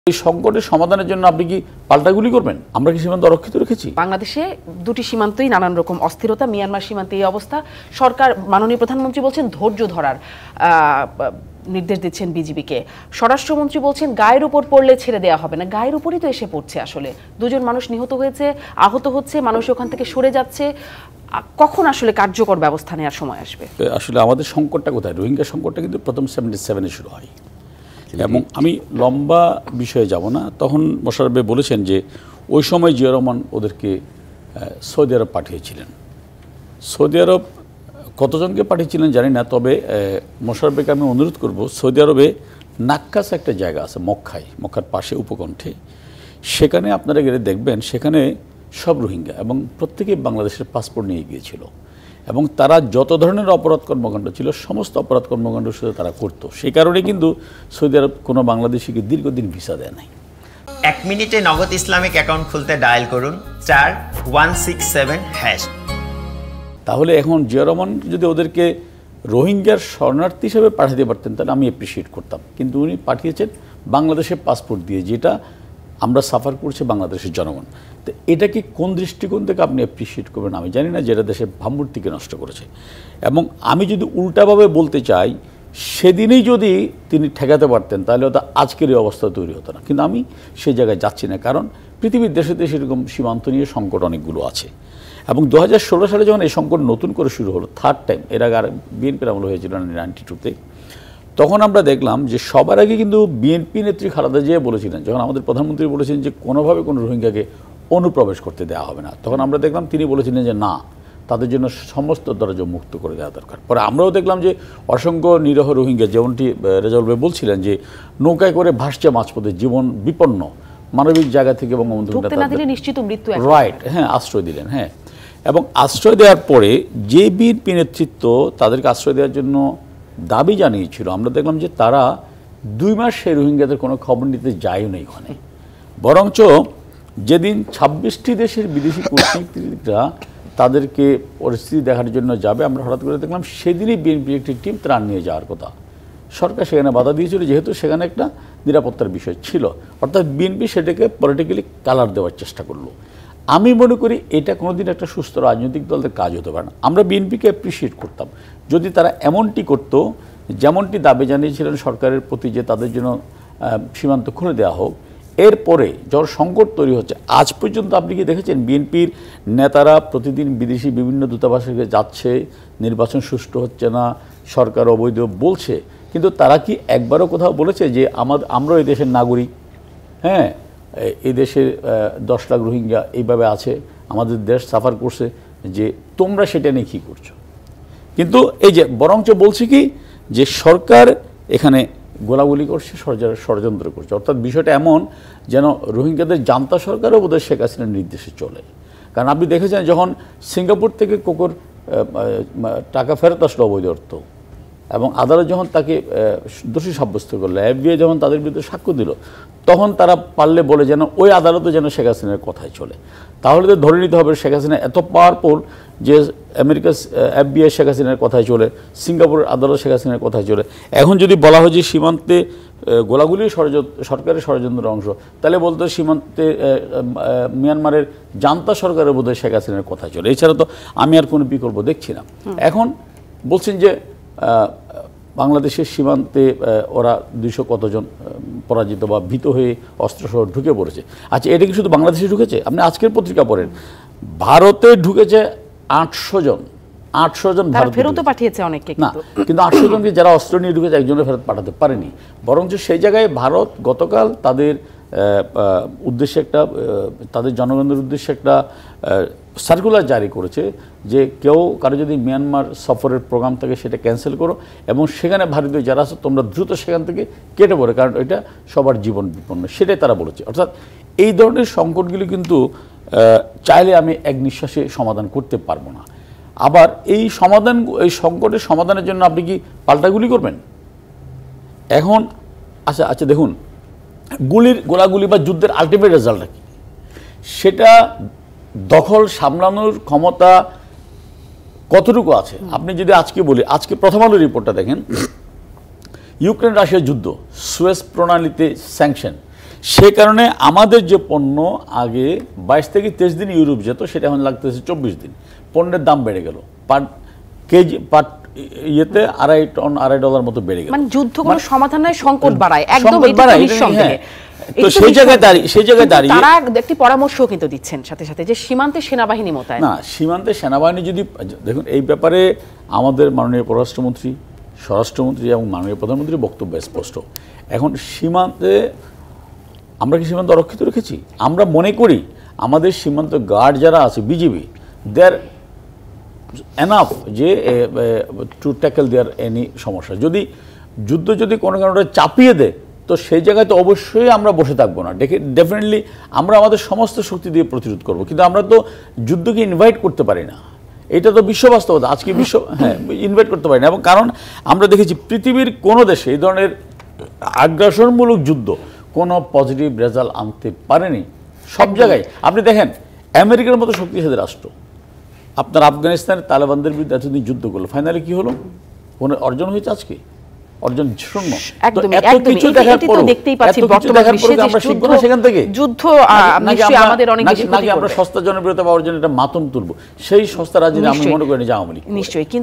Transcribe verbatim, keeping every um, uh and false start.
এই সংকটের সমাধানের জন্য আপনি কি পাল্টা গুলি করবেন? আমরা কি সীমান্ত অরক্ষিত রেখেছি? বাংলাদেশে দুটি সীমান্তই নানান রকম অস্থিরতা, মিয়ানমার সীমান্তে এই অবস্থা। সরকার, মাননীয় প্রধানমন্ত্রী বলছেন ধৈর্য ধরার নির্দেশ দিচ্ছেন বিজিবিকে। স্বরাষ্ট্রমন্ত্রী বলছেন গায়ের উপর পড়লে ছেড়ে দেওয়া হবে না। গায়ের উপরই তো এসে পড়ছে। আসলে দুজন মানুষ নিহত হয়েছে, আহত হচ্ছে, মানুষ ওখান থেকে সরে যাচ্ছে। কখন আসলে কার্যকর ব্যবস্থা নেওয়ার সময় আসবে? আসলে আমাদের সংকটটা কোথায়? রোহিঙ্গা সংকটটা কিন্তু প্রথম সেভেন্টি সেভেনে শুরু হয় এবং আমি লম্বা বিষয়ে যাব না। তখন মোশাররফ ভাই বলেছেন যে ওই সময় জিয়া রহমান ওদেরকে সৌদি আরব পাঠিয়েছিলেন। সৌদি আরব কতজনকে পাঠিয়েছিলেন জানি না, তবে মোশাররফ ভাইকে আমি অনুরোধ করব, সৌদি আরবে নাক্কাস একটা জায়গা আছে মক্কায়, মক্কার পাশে উপকণ্ঠে, সেখানে আপনারা গেলে দেখবেন সেখানে সব রোহিঙ্গা এবং প্রত্যেকেই বাংলাদেশের পাসপোর্ট নিয়ে গিয়েছিল এবং তারা যত ধরনের অপরাধ কর্মকাণ্ড ছিল সমস্ত অপরাধ কর্মকাণ্ড শুধু তারা করতো। সেই কারণে কিন্তু সৌদি আরব কোনো বাংলাদেশিকে দীর্ঘদিন ভিসা দেয় নাই। এক মিনিটে নগদ ইসলামিক অ্যাকাউন্ট খুলতে ডায়াল করুন চার ওয়ান সিক্স সেভেন হ্যাশ। তাহলে এখন জিয়া রহমান যদি ওদেরকে রোহিঙ্গার শরণার্থী হিসেবে পাঠাতে পারতেন তাহলে আমি অ্যাপ্রিসিয়েট করতাম, কিন্তু উনি পাঠিয়েছেন বাংলাদেশের পাসপোর্ট দিয়ে, যেটা আমরা সাফার করছি বাংলাদেশের জনগণ। তো এটাকে কোন দৃষ্টিকোণ থেকে আপনি অ্যাপ্রিসিয়েট করবেন আমি জানি না, যেটা দেশের ভাবমূর্তিকে নষ্ট করেছে। এবং আমি যদি উল্টাভাবে বলতে চাই, সেদিনই যদি তিনি ঠেকাতে পারতেন তাহলে হয়তো আজকের এই অবস্থা তৈরি হতো না, কিন্তু আমি সেই জায়গায় যাচ্ছি না, কারণ পৃথিবীর দেশে দেশে এরকম সীমান্ত নিয়ে সংকট অনেকগুলো আছে। এবং দু হাজার ষোলো সালে যখন এই সংকট নতুন করে শুরু হলো, থার্ড টাইম, এর আগে আর বিএনপির আমল হয়েছিল নাইনটি টুতে, তখন আমরা দেখলাম যে সবার আগে কিন্তু বিএনপি নেত্রী খালেদা জিয়া বলেছিলেন, যখন আমাদের প্রধানমন্ত্রী বলেছেন যে কোনোভাবে কোনো রোহিঙ্গাকে অনুপ্রবেশ করতে দেওয়া হবে না, তখন আমরা দেখলাম তিনি বলেছিলেন যে না, তাদের জন্য সমস্ত দরজা মুক্ত করে দেওয়া দরকার। পরে আমরাও দেখলাম যে অসংখ্য নিরহ রোহিঙ্গা, যেমনটি রেজাউল ভাই বলছিলেন যে নৌকায় করে ভাসছে মাঝপথে, জীবন বিপন্ন, মানবিক জায়গা থেকে বঙ্গবন্ধু রাইট হ্যাঁ আশ্রয় দিলেন। হ্যাঁ, এবং আশ্রয় দেওয়ার পরে যে বিএনপি নেতৃত্ব তাদেরকে আশ্রয় দেওয়ার জন্য দাবি জানিয়েছিল, আমরা দেখলাম যে তারা দুই মাস সেই রোহিঙ্গাদের কোনো খবর নিতে যায়ও না ওখানে। বরঞ্চ যেদিন ছাব্বিশটি দেশের বিদেশি কূটনীতিকরা তাদেরকে পরিস্থিতি দেখার জন্য যাবে, আমরা হঠাৎ করে দেখলাম সেদিনই বিএনপির একটি টিম ত্রাণ নিয়ে যাওয়ার কথা। সরকার সেখানে বাধা দিয়েছিল, যেহেতু সেখানে একটা নিরাপত্তার বিষয় ছিল, অর্থাৎ বিএনপি সেটাকে পলিটিক্যালি কালার দেওয়ার চেষ্টা করলো। আমি মনে করি এটা কোনোদিন একটা সুস্থ রাজনৈতিক দলের কাজ হতে পারে না। আমরা বিএনপিকে অ্যাপ্রিসিয়েট করতাম যদি তারা এমনটি করতো, যেমনটি দাবি জানিয়েছিলেন সরকারের প্রতি যে তাদের জন্য সীমান্ত খুলে দেওয়া হোক। এরপরে যখন সংকট তৈরি হচ্ছে, আজ পর্যন্ত আপনি কি দেখেছেন বিএনপির নেতারা প্রতিদিন বিদেশি বিভিন্ন দূতাবাসে যাচ্ছে, নির্বাচন সুষ্ঠু হচ্ছে না, সরকার অবৈধ বলছে, কিন্তু তারা কি একবারও কোথাও বলেছে যে আমাদের আমরা এই দেশের নাগরিক, হ্যাঁ এই দেশের দশ লাখ রোহিঙ্গা এইভাবে আছে, আমাদের দেশ সাফার করছে, যে তোমরা সেটা নিয়ে কী করছো? কিন্তু এই যে বরঞ্চ বলছি কি যে সরকার এখানে গোলাগুলি করছে, ষড়যন্ত্র করছে, অর্থাৎ বিষয়টা এমন যেন রোহিঙ্গাদের জান্তা সরকারও বোধহয় শেখ হাসিনার নির্দেশে চলে। কারণ আপনি দেখেছেন যখন সিঙ্গাপুর থেকে কোকোর টাকা ফেরত আসলো অবৈধ অর্থ, এবং আদালত যখন তাকে দোষী সাব্যস্ত করলো, এফবিআই যখন তাদের বিরুদ্ধে সাক্ষ্য দিল, তখন তারা পারলে বলে যেন ওই আদালতে যেন শেখ হাসিনার কথাই চলে। তাহলে তো ধরে নিতে হবে শেখ হাসিনা এত পাওয়ারফুল যে আমেরিকা এফবিআই শেখ হাসিনার কথাই চলে, সিঙ্গাপুরের আদালত শেখ হাসিনার কথাই চলে। এখন যদি বলা হয় যে সীমান্তে গোলাগুলি সরকারের ষড়যন্ত্রের অংশ, তাহলে বলতে সীমান্তে মিয়ানমারের জান্তা সরকারের বোধহয় শেখ হাসিনার কথাই চলে, এছাড়া তো আমি আর কোনো বিকল্প দেখছি না। এখন বলছেন যে বাংলাদেশের সীমান্তে ওরা দুইশো কতজন পরাজিত বা ভীত হয়ে অস্ত্রসহ ঢুকে পড়েছে। আচ্ছা, এটা কি শুধু বাংলাদেশে ঢুকেছে? আপনি আজকের পত্রিকা পড়েন, ভারতে ঢুকেছে আটশো জন, আটশো জন ভারত ফেরত পাঠিয়েছে অনেকে না, কিন্তু আটশো জনকে যারা অস্ত্র নিয়ে ঢুকেছে একজনের ফেরত পাঠাতে পারেনি। বরঞ্চ সেই জায়গায় ভারত গতকাল তাদের উদ্দেশ্যে একটা, তাদের জনগণের উদ্দেশ্যে একটা সার্কুলার জারি করেছে যে কেউ কারো যদি মিয়ানমার সফরের প্রোগ্রাম থাকে সেটা ক্যান্সেল করো, এবং সেখানে ভারতীয় যারা আছে তোমরা দ্রুত সেখান থেকে কেটে পড়ো, কারণ এটা সবার জীবন বিপন্ন, সেটাই তারা বলেছে। অর্থাৎ এই ধরনের সংকটগুলি কিন্তু চাইলে আমি এক নিঃশ্বাসে সমাধান করতে পারবো না। আবার এই সমাধান, এই সংকটের সমাধানের জন্য আপনি কি পাল্টাগুলি করবেন? এখন আচ্ছা আচ্ছা দেখুন, গুলির গোলাগুলি বা যুদ্ধের আলটিমেট রেজাল্টটা কি, সেটা দখল সামলানোর ক্ষমতা কতটুকু আছে? আপনি যদি আজকে বলি, আজকে প্রথম আলো রিপোর্টটা দেখেন, ইউক্রেন রাশিয়া যুদ্ধ, সুয়েজ প্রণালীতে স্যাংশন, সে কারণে আমাদের যে পণ্য আগে বাইশ থেকে তেইশ দিন ইউরোপ যেত, সেটা এখন লাগতেছে চব্বিশ দিন। পণ্যের দাম বেড়ে গেল, পার কেজি পার ইয়েতে আড়াই টন আড়াই ডলার মতো বেড়ে গেল। মানে যুদ্ধ কোনো সমাধান নয়, সংকট বাড়ায় একদম। সংকট বাড়ায়, হ্যাঁ। তো সেই জায়গায় দাঁড়িয়ে সেই জায়গায় দাঁড়িয়ে তারা একটি পরামর্শও কিন্তু দিচ্ছেন সাথে সাথে যে সীমান্তে সেনাবাহিনী মোতায়েন। না, সীমান্তে সেনাবাহিনী যদি দেখুন, এই ব্যাপারে আমাদের মাননীয় পররাষ্ট্রমন্ত্রী, স্বরাষ্ট্রমন্ত্রী এবং মাননীয় প্রধানমন্ত্রীর বক্তব্য স্পষ্ট। এখন সীমান্তে আমরা কি সীমান্ত অরক্ষিত রেখেছি? আমরা মনে করি আমাদের সীমান্ত গার্ড যারা আছে বিজিবি, দেয়ার এনাফ যে টু ট্যাকেল দেয়ার এনি সমস্যা। যদি যুদ্ধ যদি কোনো কারণে চাপিয়ে দেয়, তো সেই জায়গায় তো অবশ্যই আমরা বসে থাকবো না, ডেকে ডেফিনেটলি আমরা আমাদের সমস্ত শক্তি দিয়ে প্রতিরোধ করব। কিন্তু আমরা তো যুদ্ধকে ইনভাইট করতে পারি না, এটা তো বিশ্ব বাস্তবতা। আজকে বিশ্ব হ্যাঁ ইনভাইট করতে পারি না, এবং কারণ আমরা দেখেছি পৃথিবীর কোনো দেশে এই ধরনের আগ্রাসনমূলক যুদ্ধ কোনো পজিটিভ রেজাল্ট আনতে পারেনি। সব জায়গায় আপনি দেখেন, আমেরিকার মতো শক্তিশালী রাষ্ট্র আপনার আফগানিস্তানের তালেবানদের বিরুদ্ধে এতদিন যুদ্ধ করলো, ফাইনালি কি হলো? কোনো অর্জন হয়েছে? আজকে অর্জন শূন্য। এত কিছু দেখার পর দেখতেই পাচ্ছি বর্তমান বিশ্বে আমরা শিখবো না সেখান থেকে? যুদ্ধ নিশ্চয়ই আমাদের অনেক বেশি ক্ষতি করবে। আমরা সস্তা জনপ্রিয়তা পাওয়ার জন্য একটা মাতম তুলবো, সেই সস্তা রাজনীতি আমি মনে করি যে আওয়ামী লীগ। নিশ্চয়ই।